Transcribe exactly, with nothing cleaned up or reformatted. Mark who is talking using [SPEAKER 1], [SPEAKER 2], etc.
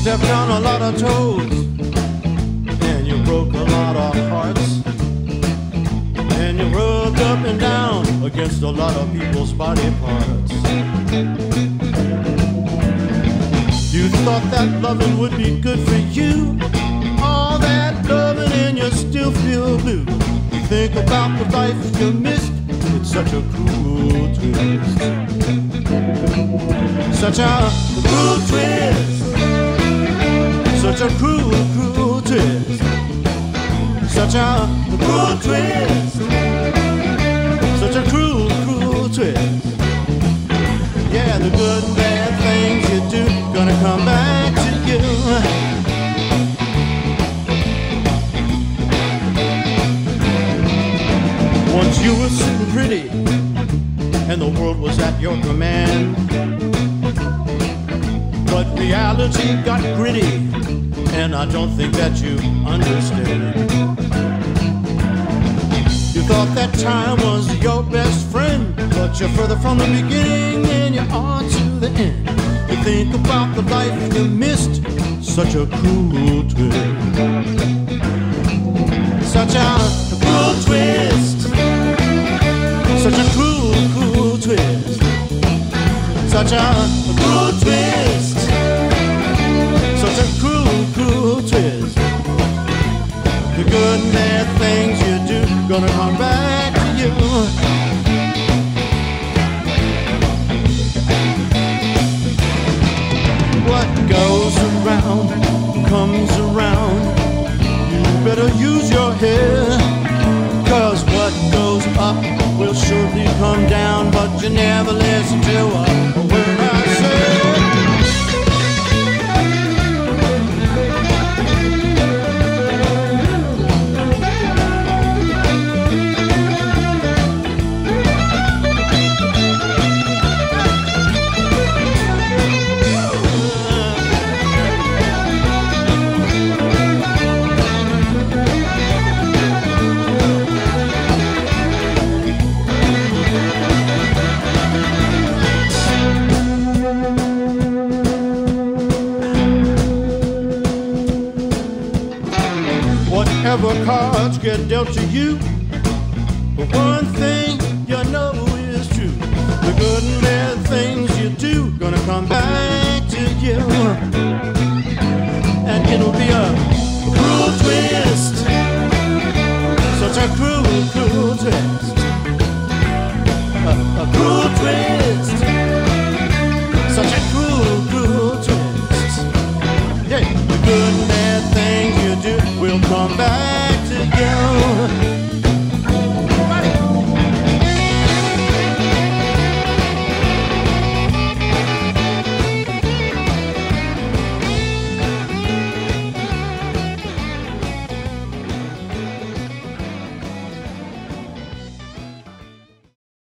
[SPEAKER 1] stepped on a lot of toes, and you broke a lot of hearts, and you rubbed up and down against a lot of people's body parts. You thought that loving would be good for you, all that loving and you still feel blue. You think about the life you missed, it's such a cruel twist. Such a cruel twist. Such a cruel, cruel twist. Such a cruel twist. Such a cruel, cruel twist. Yeah, the good and bad things you do gonna come back to you. Once you were sitting pretty and the world was at your command, but reality got gritty, and I don't think that you understand. You thought that time was your best friend, but you're further from the beginning than you are to the end. You think about the life you missed, such a cruel twist. Such a cruel twist. Such a cruel, cruel twist. Such a cruel twist. Such a cruel, cruel twist. The good and bad things you do gonna come back to you. What goes around comes around. You better use your head, 'cause what goes up will surely come down. But you never listen to a word I say. Whatever cards get dealt to you, but one thing you know is true: the good and bad things you do gonna come back to you. And it'll be a cruel twist, such a cruel, cruel twist. A, a cruel twist, such a cruel, cruel twist. Yeah, the good and bad things you do will come back to you.